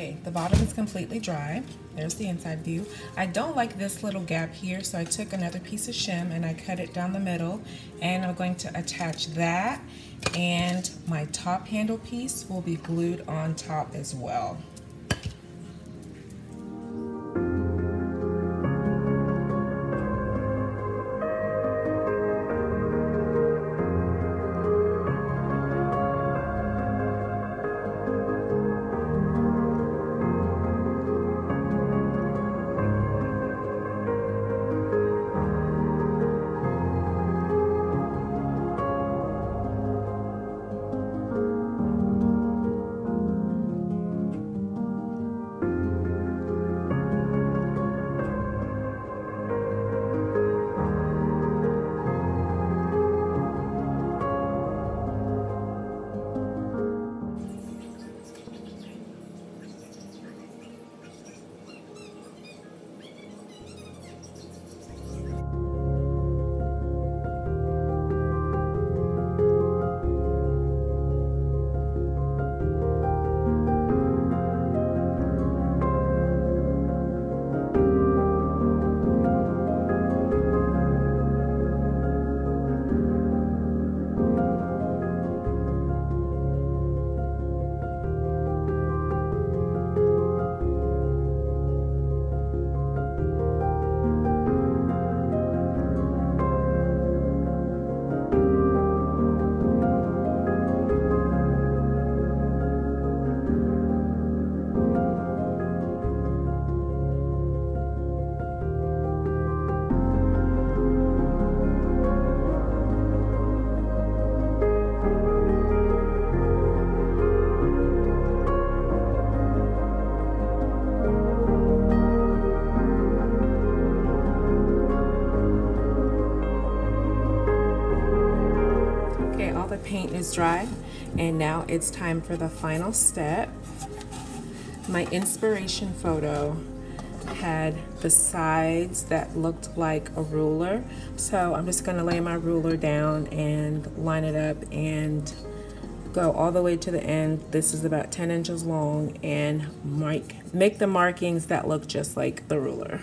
Okay, the bottom is completely dry. There's the inside view. I don't like this little gap here, so I took another piece of shim and I cut it down the middle, and I'm going to attach that, and my top handle piece will be glued on top as well. Paint is dry, and now it's time for the final step. My inspiration photo had the sides that looked like a ruler, so I'm just going to lay my ruler down and line it up and go all the way to the end. This is about 10 inches long, and make the markings that look just like the ruler.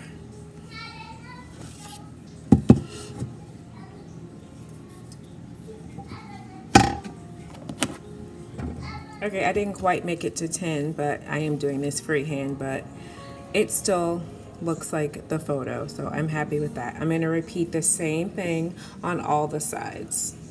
Okay, I didn't quite make it to 10, but I am doing this freehand, but it still looks like the photo, so I'm happy with that. I'm going to repeat the same thing on all the sides.